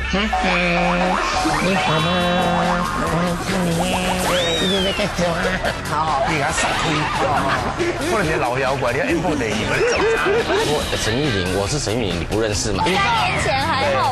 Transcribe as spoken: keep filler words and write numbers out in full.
你好吗？我很想你耶，你在干什么？好， 你给他上推，不然你老妖怪，你要 M 四 day 你们走。 我陈玉玲，我是陈玉玲，你不认识吗？ 三年前还好